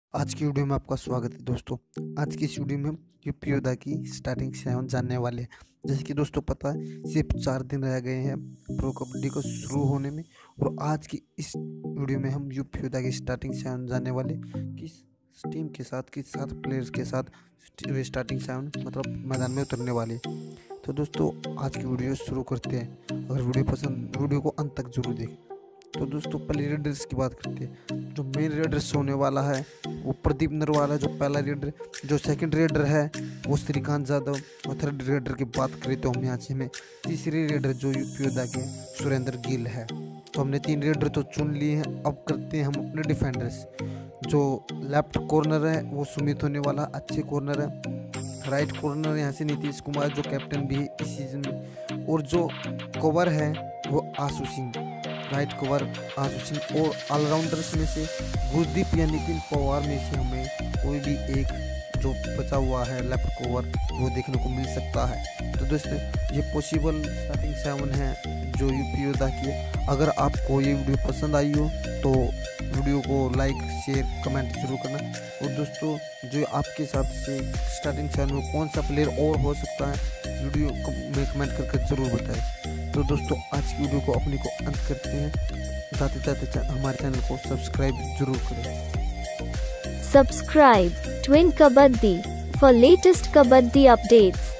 आज की वीडियो में आपका स्वागत है दोस्तों। आज की इस वीडियो में हम यूपी योद्धा की स्टार्टिंग से हम जानने वाले हैं। जैसे कि दोस्तों पता है सिर्फ 4 दिन रह गए हैं प्रो कबड्डी को शुरू होने में, और आज की इस वीडियो में हम यूपी योद्धा की स्टार्टिंग से हम जानने वाले किस टीम के साथ, किस 7 प्लेयर्स के साथ स्टार्टिंग से मतलब मैदान में उतरने वाले। तो दोस्तों आज की वीडियो शुरू करते हैं। अगर वीडियो को अंत तक जरूर देखें। तो दोस्तों पहले रेडर्स की बात करते हैं। जो मेन रेडर्स होने वाला है वो प्रदीप नरवाल है, जो पहला रेडर। जो सेकंड रेडर है वो श्रीकांत यादव, और थर्ड रेडर की बात करें तो हम यहाँ से में तीसरी रेडर जो यूपी योद्धा के सुरेंद्र गिल है। तो हमने 3 रेडर तो चुन लिए हैं। अब करते हैं हम अपने डिफेंडर्स। जो लेफ्ट कॉर्नर है वो सुमित होने वाला, अच्छे कॉर्नर है। राइट कॉर्नर यहाँ से नीतीश कुमार जो कैप्टन भी है इस सीजन में, और जो कवर है वो आशु सिंह, राइट कवर आशु सिंह। और ऑलराउंडर्स में से गुरदीप या नितिन पवार में से हमें कोई भी एक जो बचा हुआ है लेफ्ट कवर वो देखने को मिल सकता है। तो दोस्तों ये पॉसिबल स्टार्टिंग 7 है जो यूपी योद्धा की है। अगर आपको ये वीडियो पसंद आई हो तो वीडियो को लाइक शेयर कमेंट जरूर करना। और दोस्तों जो आपके हिसाब से स्टार्टिंग 7 में कौन सा प्लेयर और हो सकता है वीडियो में कमेंट करके ज़रूर बताएं। तो दोस्तों आज की वीडियो को अपने को अंत करते हैं। जाते जाते हमारे चैनल को सब्सक्राइब जरूर करें। Subscribe Twin Kabaddi for latest Kabaddi updates.